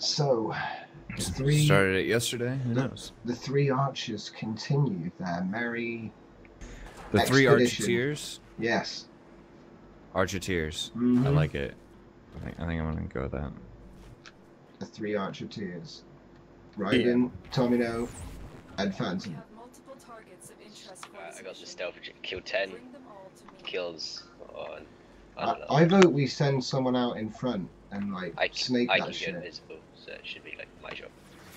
So, the three started it yesterday. Who knows? The three archers continue their merry. The three expedition. archeteers. Yes. Archeteers. Mm-hmm. I like it. I think I'm gonna go with that. The three archeteers. Raiden, Tomino, and Phantom. I got the stealth, kill 10, kills on. I vote we send someone out in front and like snake that shit. I can go invisible, so it should be like my job.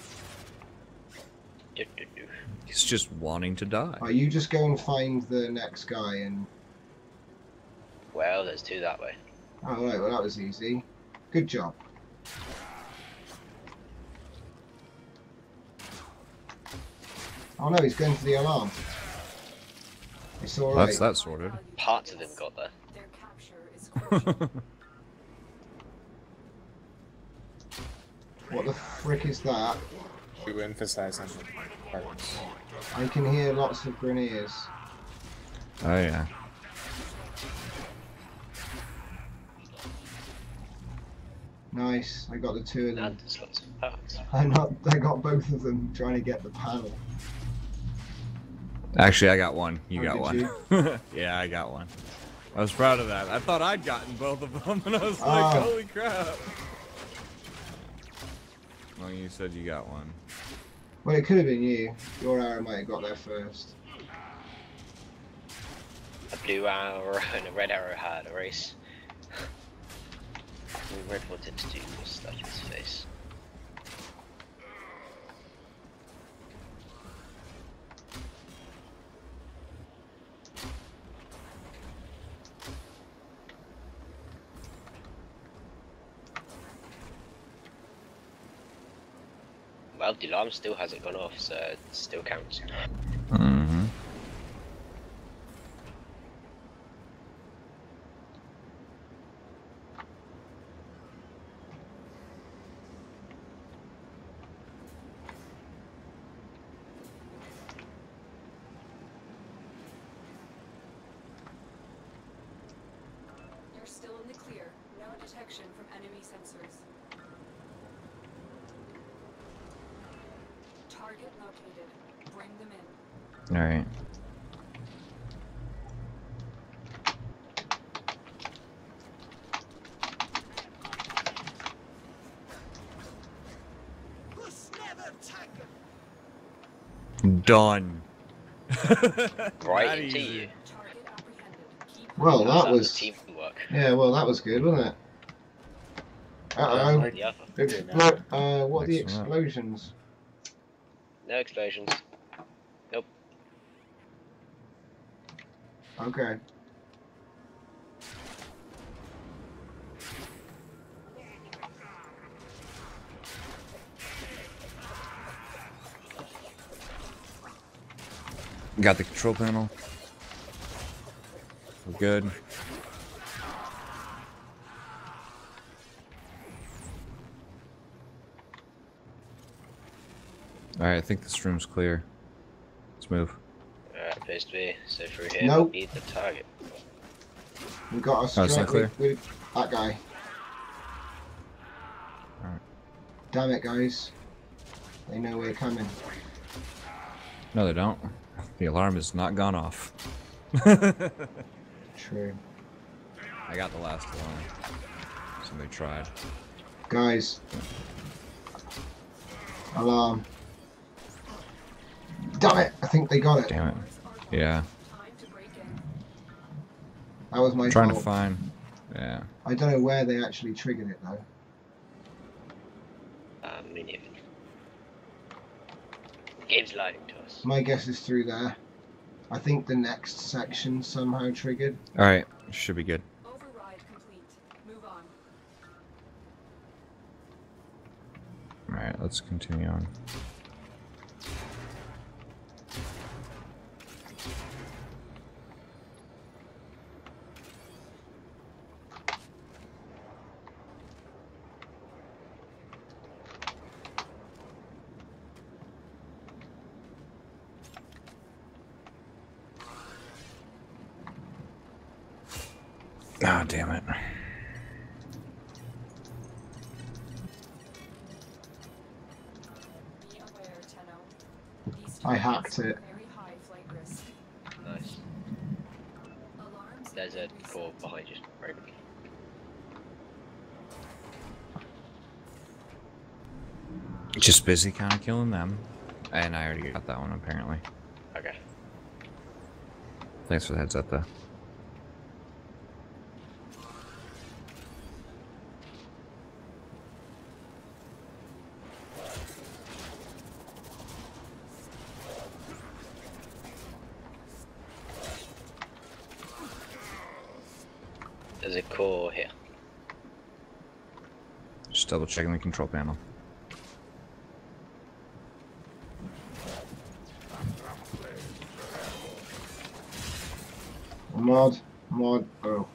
He's just wanting to die. Oh, you just go and find the next guy and. Well, there's two that way. Oh right, well that was easy. Good job. Oh no, he's going for the alarm. It's alright. That's that sorted. Parts of them got there. What the frick is that? We were emphasizing parts. I can hear lots of grenades. Oh yeah. Nice, I got the two of them. And there's lots of parts. I got both of them trying to get the panel. Actually, I got one. You got one. You? Yeah, I got one. I was proud of that. I thought I'd gotten both of them, and I was like, holy crap. Well, you said you got one. Well, it could have been you. Your arrow might have got there first. A blue arrow and a red arrow had a race. The red wanted to do was stuff his face. Well, the alarm still hasn't gone off, so it still counts. Mm-hmm. You're still in the clear. No detection from enemy sensors. Target located. Bring them in. All right. Done. Right into you. Well, that was teamwork. Yeah, well, that was good, wasn't it? Uh-oh. Yeah. What are the explosions? No explosions. Nope. Okay. Got the control panel. We're good. Alright, I think this room's clear. Let's move. Appears to be. So through here, Nope. we need the target. We got a straight it's not clear? with that guy. Alright. Damn it, guys. They know we're coming. No, they don't. The alarm has not gone off. True. I got the last alarm. Somebody tried. Guys. Alarm. Damn it! I think they got it. Damn it. Yeah. That was my Trying fault. to find. Yeah. I don't know where they actually triggered it though. Me neither. Game's lying to us. My guess is through there. I think the next section somehow triggered. Alright, should be good. Override complete. Move on. Alright, let's continue on. Ah, damn it. I hacked it. Very high flight risk. Nice. Alarms There's a have been core reset. behind you, Roby. Just busy kind of killing them. And I already got that one, apparently. Okay. Thanks for the heads up, though. There's a core here. Just double checking the control panel. Mod. Oh.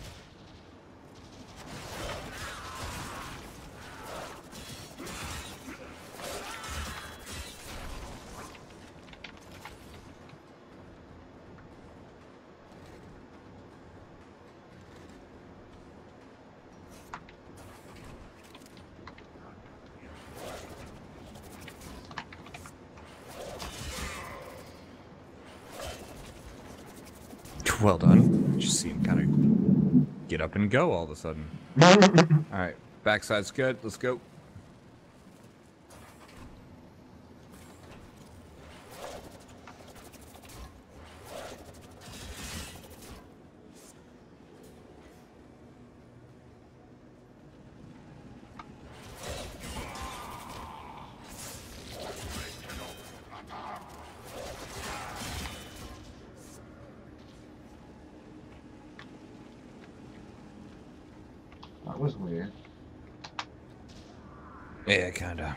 Well done. Just see him kind of get up and go all of a sudden. Alright, backside's good. Let's go. That was weird. Yeah, kinda.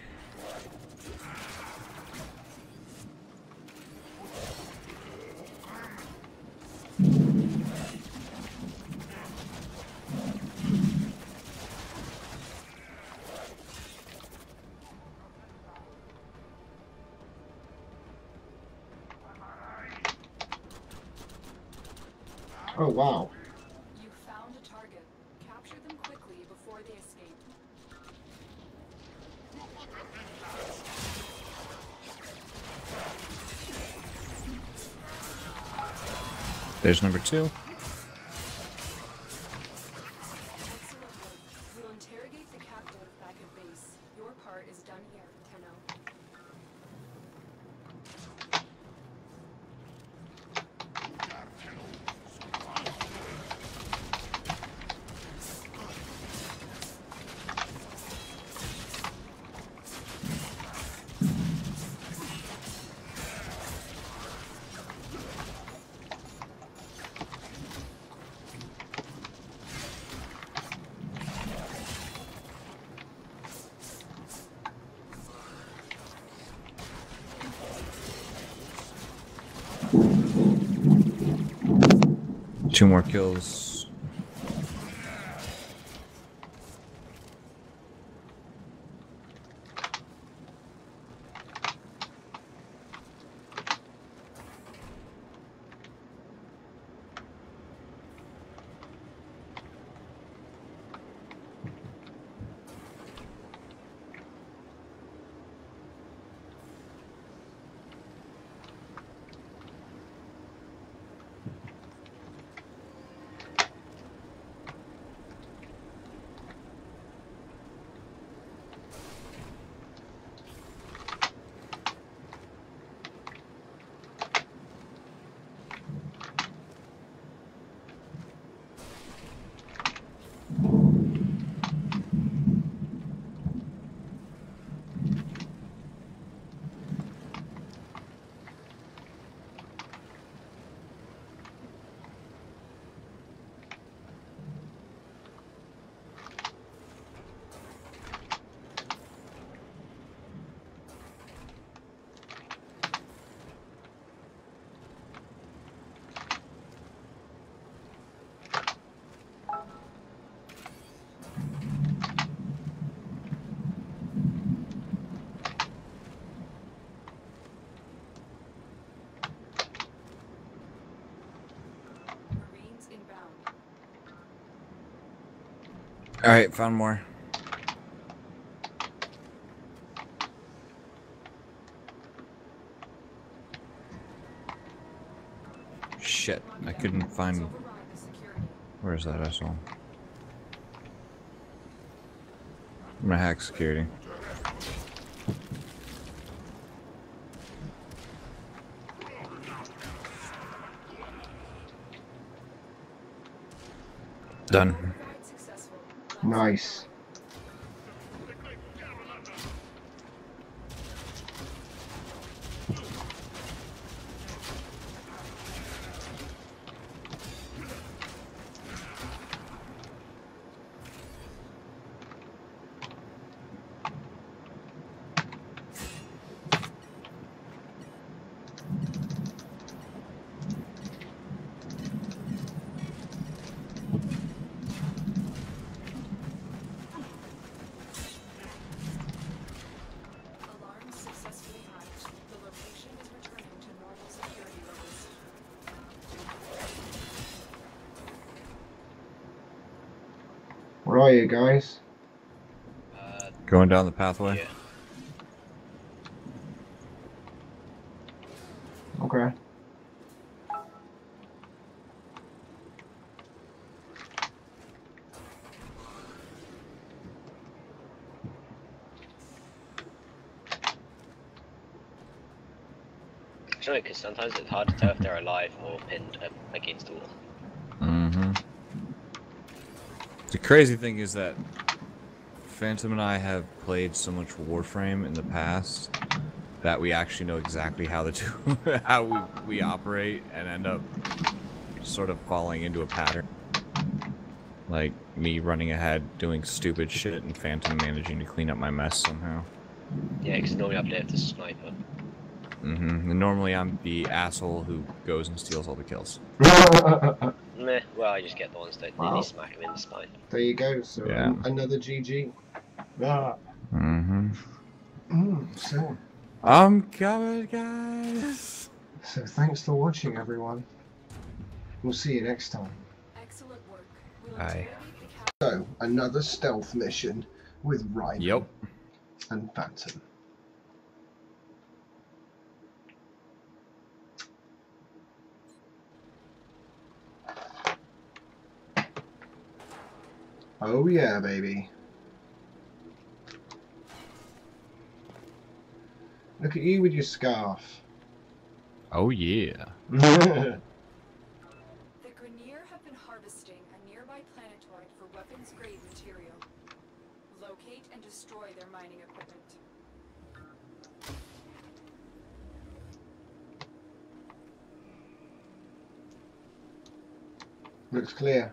Oh wow. You found a target. Capture them quickly before they escape. There's number 2. Excellent work. We'll interrogate the captive back at base. Your part is done here, Tenno. Two more kills. Marines inbound. Alright, found more. Shit, I couldn't find... Override the security. Where's that asshole? I'm gonna hack security. Done. Override successful. Nice. Alarm successfully hacked. The location is returning to normal security levels. Where are you guys? Going down the pathway. Yeah. Okay. Actually, because sometimes it's hard to tell if they're alive or pinned up against the wall. Mm-hmm. The crazy thing is that Phantom and I have played so much Warframe in the past that we actually know exactly how the two how we operate and end up sort of falling into a pattern. Like me running ahead, doing stupid shit, and Phantom managing to clean up my mess somehow. Yeah, because normally I've left the sniper. Mm-hmm. And normally I'm the asshole who goes and steals all the kills. Meh, well, I just get the ones that Wow. really smack him in the spine. There you go. So Yeah. another GG. Ah. Mm-hmm. So I'm coming, guys. thanks for watching, everyone. We'll see you next time. Excellent work. We'll Aye. interrogate the captain. So another stealth mission with Ryman Yep. and Phantom. Oh yeah, baby. Look at you with your scarf. Oh yeah. The Grenier have been harvesting a nearby planetoid for weapons-grade material. Locate and destroy their mining equipment. Looks clear.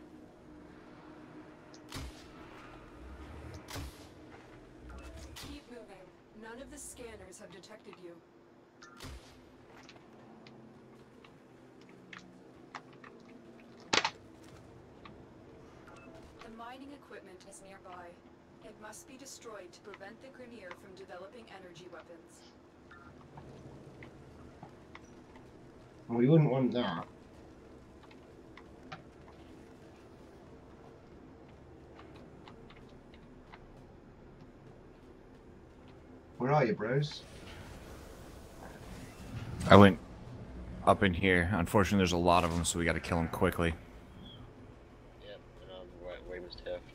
Keep moving. None of the scanners have detected you. The mining equipment is nearby. It must be destroyed to prevent the Grenier from developing energy weapons. We wouldn't want that. Where are you, bros? I went up in here. Unfortunately, there's a lot of them, so we got to kill them quickly. Yep, and I'm right where he was turf.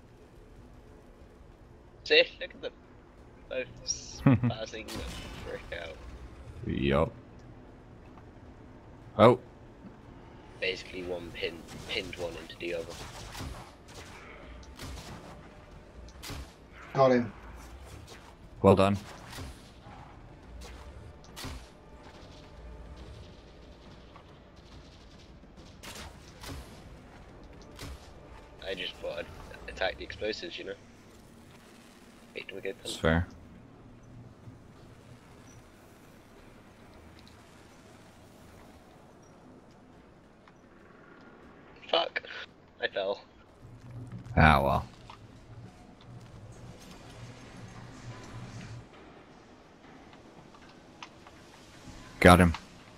See, look at them. Both passing the frick out. Yup. Oh. Basically, one pinned one into the other. Got him. Well done. I just thought I'd attack the explosives, you know? Make them a good That's thing. fair. Fuck. I fell. Ah, well. Got him.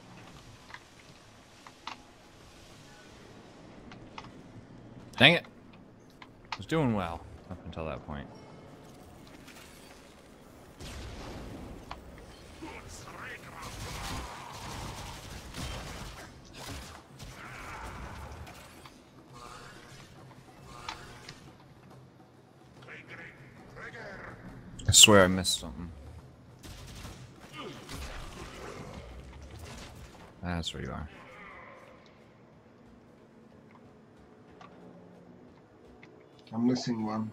Dang it. Was doing well up until that point. swear I missed something. That's where you are. I'm missing one.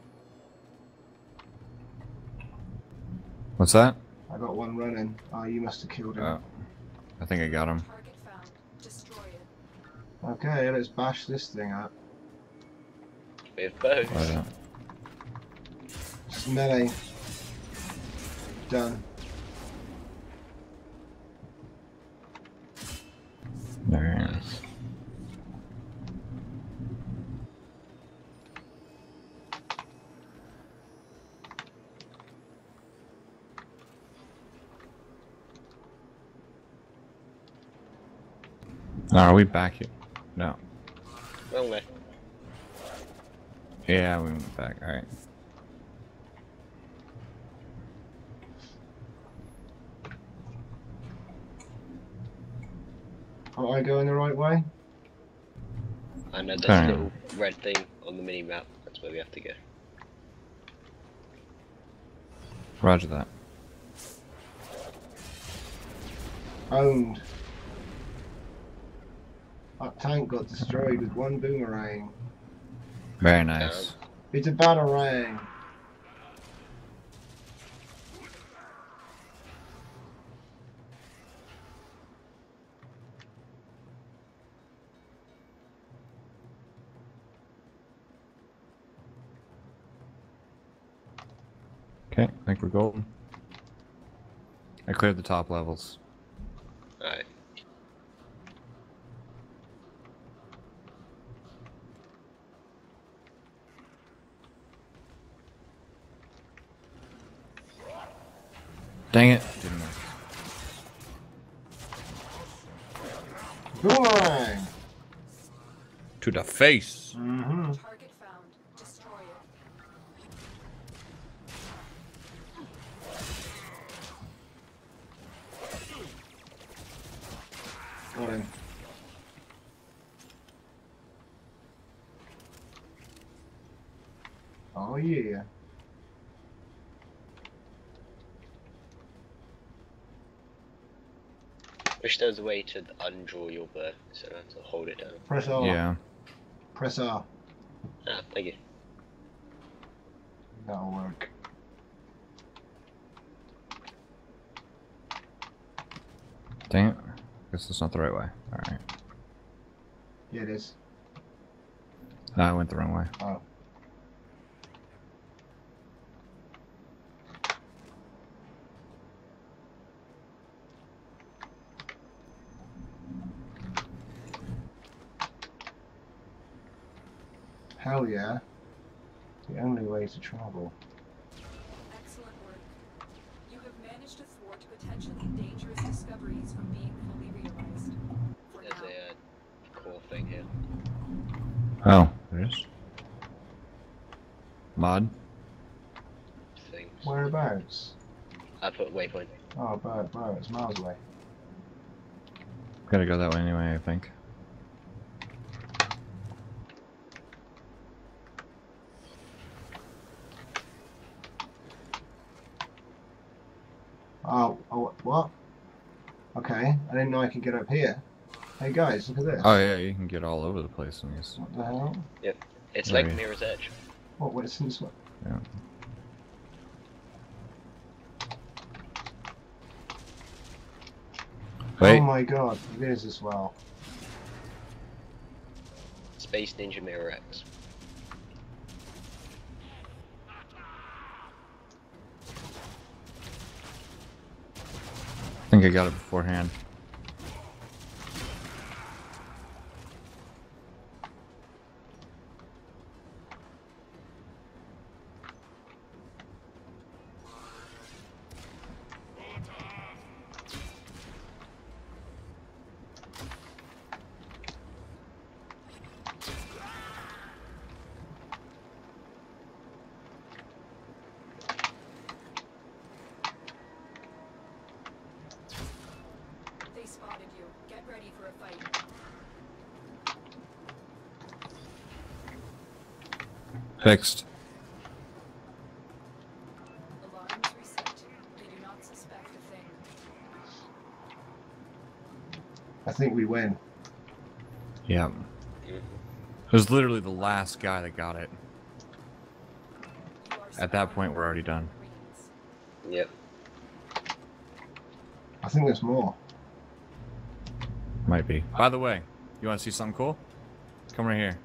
What's that? I got one running. Oh, you must have killed him. Oh, I think I got him. Target found. Destroy it. Okay, let's bash this thing up. With bows. Right up. Just melee. Done. There he is. No, are we back here? No. Wrong way. Yeah, we went back. Alright. Am I going the right way? I know there's Hang a on. little red thing on the mini map. That's where we have to go. Roger that. Owned. That tank got destroyed with one boomerang. Very nice. It's a batarang. Okay, I think we're golden. I cleared the top levels. Alright. Dang it. Didn't work. Boomerang! To the face. Mm-hmm. Target found. Destroy it. Got him. Oh yeah. Wish there was a way to undraw your bow, so I have to hold it down. Press R. Yeah. Press R. Ah, thank you. That'll work. Dang it. Guess that's not the right way. Alright. Yeah, it is. No, I went the wrong way. Oh. Hell yeah. The only way to travel. Excellent work. You have managed to thwart potentially dangerous discoveries from being fully realized. For There's now. a core thing here. Oh, there is. Mod? Things. Whereabouts? I put waypoint. Oh, bro, it's miles away. Gotta go that way anyway, I think. Oh, what? Okay, I didn't know I could get up here. Hey guys, look at this. Oh yeah, you can get all over the place in these. What the hell? It's Right. like Mirror's Edge. What is this one? Yeah. Wait. Oh my god, it is as well. Space Ninja Mirror X. I think I got it beforehand. They spotted you. Get ready for a fight. Fixed. Alarms I think we win. Yeah. It was literally the last guy that got it. At that point, we're already done. Yep. I think there's more. Might be. By the way, you want to see something cool? Come right here.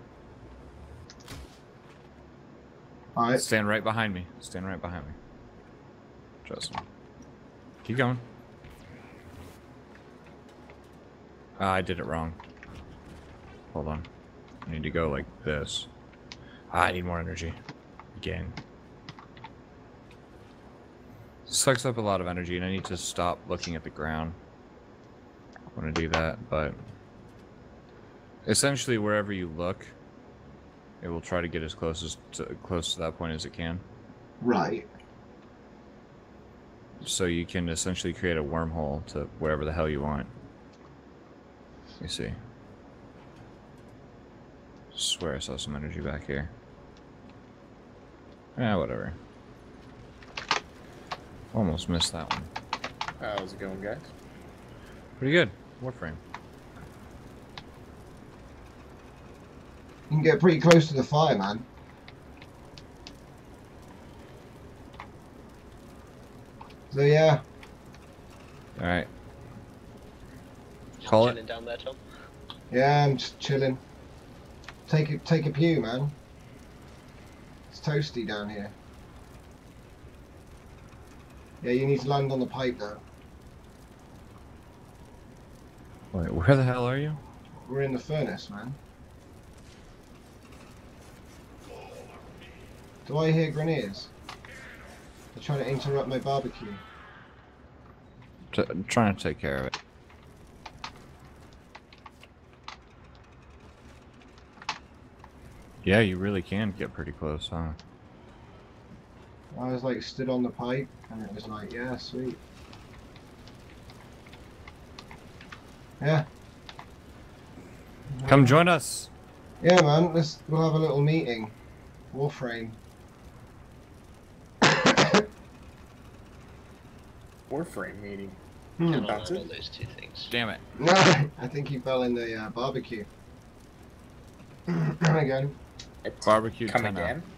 Alright. Stand right behind me. Stand right behind me. Trust me. Keep going. I did it wrong. Hold on. I need to go like this. I need more energy. Again. Sucks up a lot of energy, and I need to stop looking at the ground. I want to do that, but essentially wherever you look, it will try to get as close to that point as it can. Right. So you can essentially create a wormhole to wherever the hell you want. Let me see. Swear I saw some energy back here. Whatever. Almost missed that one. How's it going, guys? Pretty good. Warframe. You can get pretty close to the fire, man. So yeah. Alright. Just Call it. chilling down there, Tom. Yeah, I'm just chilling. Take a pew, man. It's toasty down here. Yeah, you need to land on the pipe though. Wait, where the hell are you? We're in the furnace, man. Do I hear grenades? They're trying to interrupt my barbecue. I'm trying to take care of it. Yeah, you really can get pretty close, huh? I was like stood on the pipe and it was like, yeah, sweet. Yeah. Come join us. Yeah, man, we'll have a little meeting. Warframe. Warframe meeting. Cannot That's handle it. those two things. Damn it. No, I think he fell in the barbecue. Again. Barbecue Come 10 again?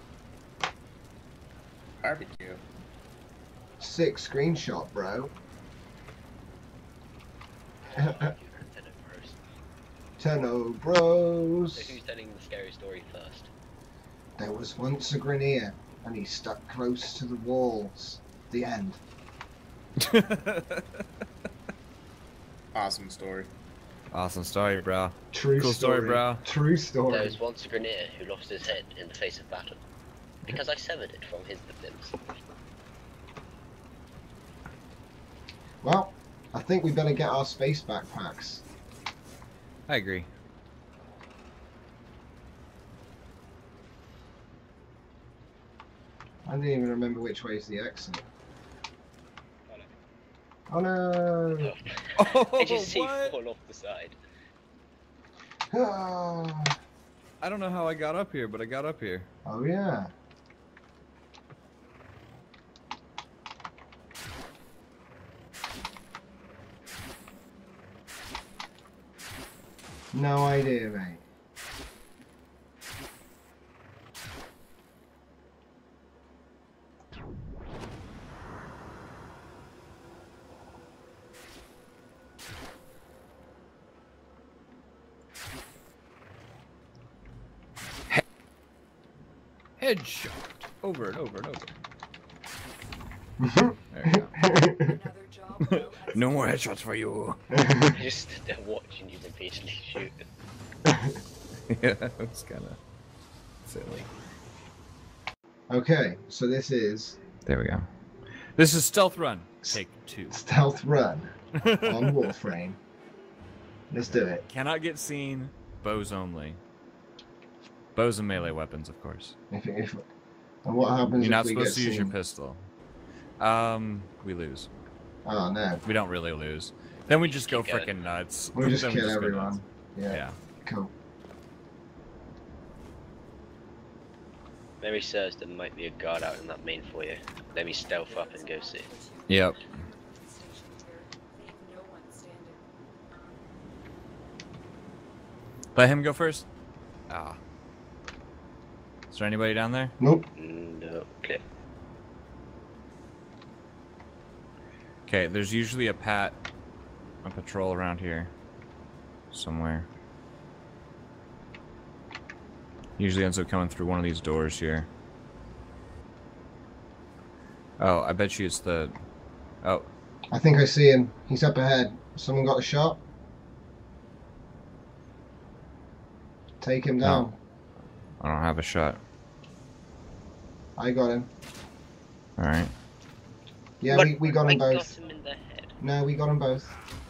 Barbecue. Sick screenshot, bro. Tenno bros. So who's telling the scary story first? There was once a Grenier, and he stuck close to the walls. The end. Awesome story. Awesome story, bro. True Cool story, bro. True story. There was once a Grenier who lost his head in the face of battle. Because I severed it from his limbs. Well, I think we better get our space backpacks. I agree. I didn't even remember which way is the exit. Oh no! Oh, I just see what? fall off the side. Ah. I don't know how I got up here, but I got up here. Oh yeah. No idea, mate. Headshot. Over and over and over. There you go. Another job well No more headshots for you. I just stood there watching you repeatedly shoot. Yeah, it's kind of silly. Okay, so this is There we go. This is Stealth Run. Take 2. Stealth Run on Warframe. Let's do it. Cannot get seen. Bows only. Bows and melee weapons, of course. And what happens You're if not we supposed get to use your seen? pistol. We lose. Oh no. We don't really lose. Then we just go Keep going. freaking nuts. We'll just Then we kill go everyone. nuts. Yeah. Yeah. Cool. Memory serves there might be a guard out in that main foyer. Let me stealth up and go see. Yep. stationed here. Leave no one standing. Let him go first. Ah. Is there anybody down there? Nope. No. Okay. Okay, there's usually a patrol around here. Somewhere. Usually ends up coming through one of these doors here. Oh, I bet you it's the... Oh. I think I see him. He's up ahead. Someone got a shot? Take him down. I don't have a shot. I got him. Alright. Yeah, But we got them I both. got him in the head. No, we got them both.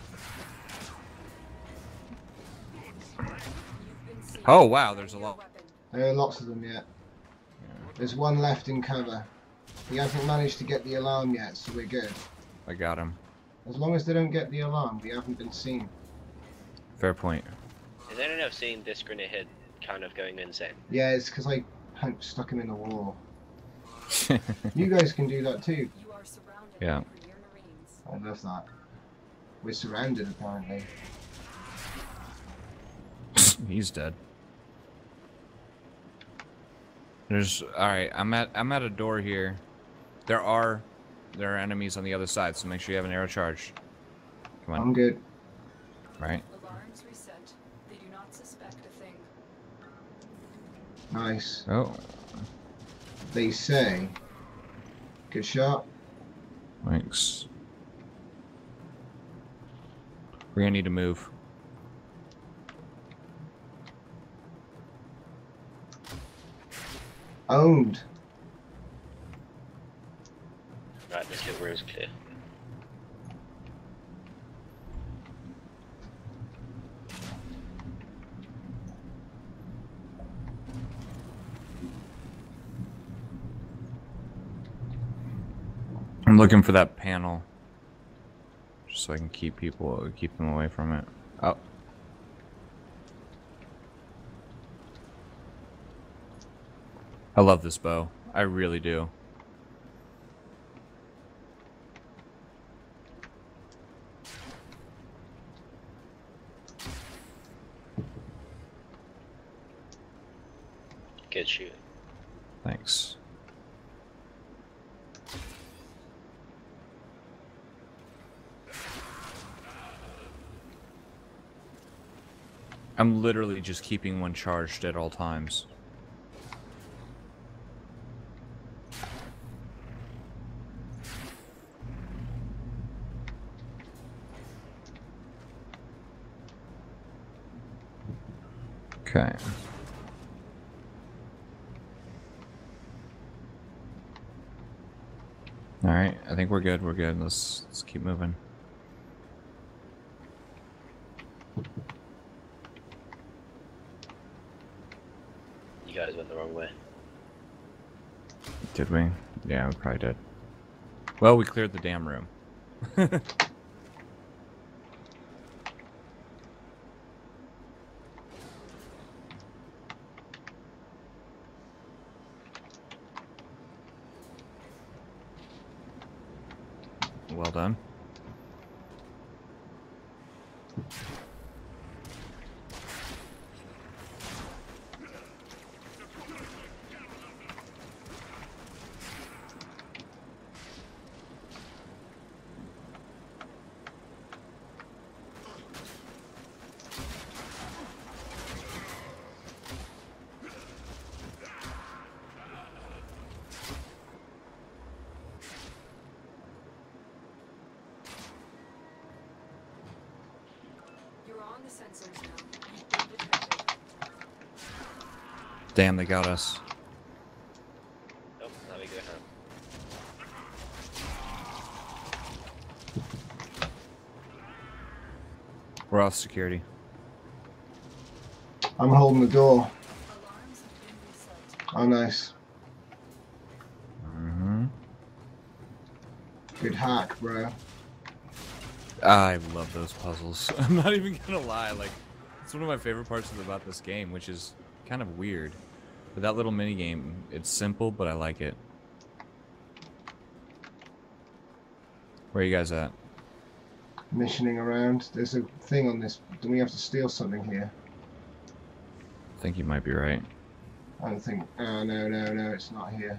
Oh, wow, there's a lot. There are lots of them yet. There's one left in cover. He hasn't managed to get the alarm yet, so we're good. I got him. As long as they don't get the alarm, we haven't been seen. Fair point. Is anyone else seeing this grenade hit kind of going insane? Yeah, it's because I stuck him in the wall. You guys can do that too. You are surrounded Yeah. by your Marines. I love that. We're surrounded apparently. He's dead. There's alright, I'm at a door here. There are enemies on the other side, so make sure you have an arrow charged. Come on. I'm good. Right. Alarms reset. They do not suspect a thing. Nice. Oh. They say. Good shot. Thanks. We're gonna need to move. Owned. Right, this little room's clear. I'm looking for that panel. Just so I can keep them away from it. Oh. I love this bow. I really do. Good shooting. Thanks. I'm literally just keeping one charged at all times. Okay. All right, I think we're good. We're good. Let's keep moving. You guys went the wrong way. Did we? Yeah, we probably did. Well, we cleared the damn room. Well done. You're on the sensors now. You've been detected. Damn, they got us. Oh, there we go now. We're off security. I'm holding the door. Alarms have been reset. Oh, nice. Mm-hmm. Good hack, bro. I love those puzzles. I'm not even gonna lie, like, it's one of my favorite parts about this game, which is kind of weird. But that little mini game, it's simple, but I like it. Where are you guys at? Missioning around. There's a thing on this. Do we have to steal something here? think you might be right. I don't think. Oh, no, it's not here.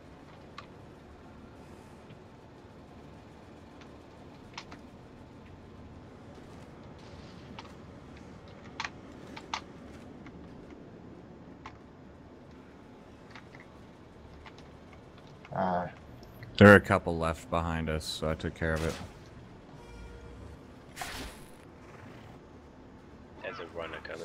There are a couple left behind us, so I took care of it. There's a runner coming.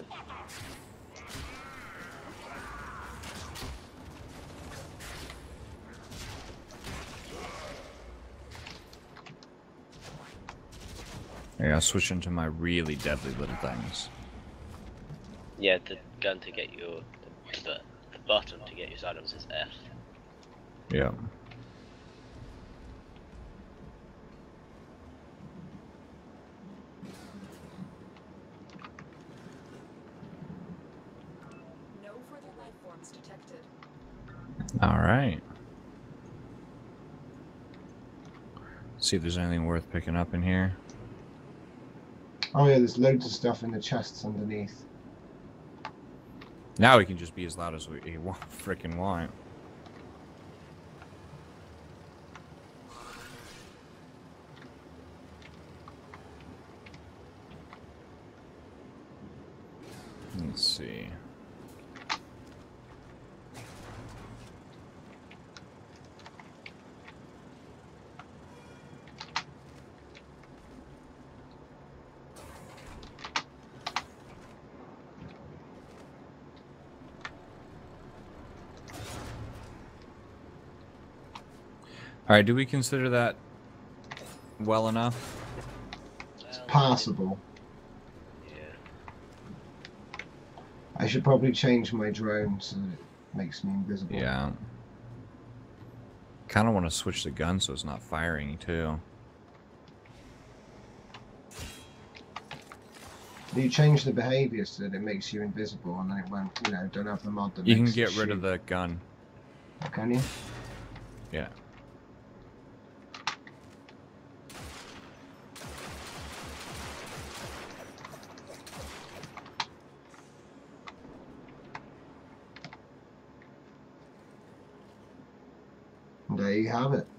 Yeah, I'll switch into my really deadly little things. Yeah, the gun to get your the button to get your sidearms is F. Yeah. No further life forms detected. All right. See if there's anything worth picking up in here. Oh yeah, there's loads of stuff in the chests underneath. Now we can just be as loud as we freaking want. Let's see. All right, do we consider that well enough? It's passable. Yeah. I should probably change my drone so that it makes me invisible. Yeah. Kind of want to switch the gun so it's not firing too. You change the behavior so that it makes you invisible, and then it won't, don't have the mod that You can makes it get rid of shoot. the gun. Oh, can you? Yeah. And there you have it.